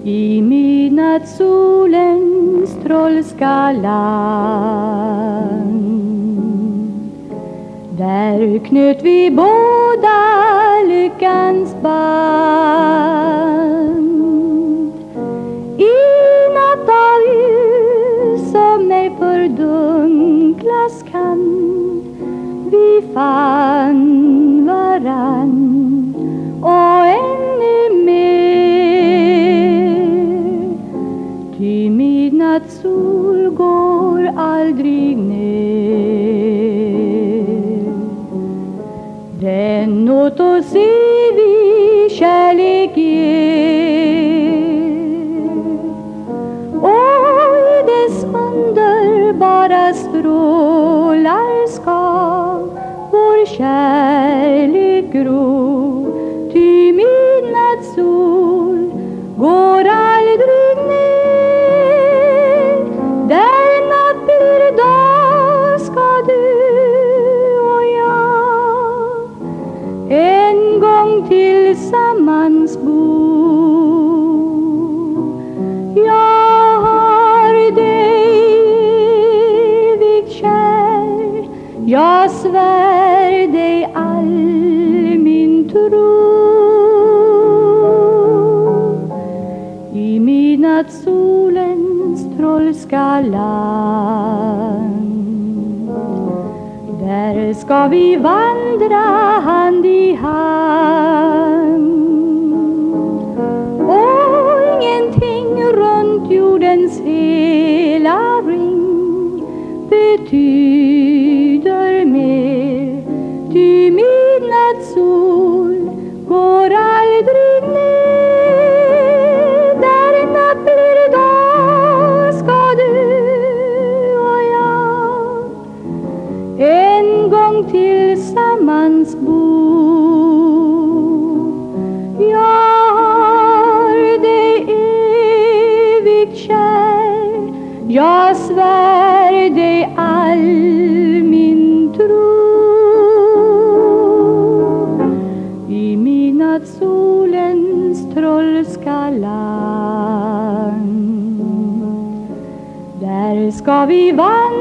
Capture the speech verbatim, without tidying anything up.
I midnattssolens trollska land, där knöt vi båda lyckans band. I natt av ljus som ej fördunklas kan, vi fann varann och ännu mer. Ty midnattssol går aldrig ner. Den åt oss evig kärlek ger, och i dess underbara strålar ska vår kärlek gro. Ty midnattssol går aldrig ner. Där natt blir dag ska du och jag en gång tillsammans bo. Jag har dig evigt kär, jag svär dig all min tro. I midnattssolens trollska land, där ska vi vandra hand i hand. Och ingenting runt jordens hela ring betyder mer. Ty midnattssol går aldrig ner. Där natt blir dag ska du och jag en gång tillsammans bo. Jag har dig evigt kär, jag svär dig all min tro. I midnattssolens trollska land, där ska vi vandra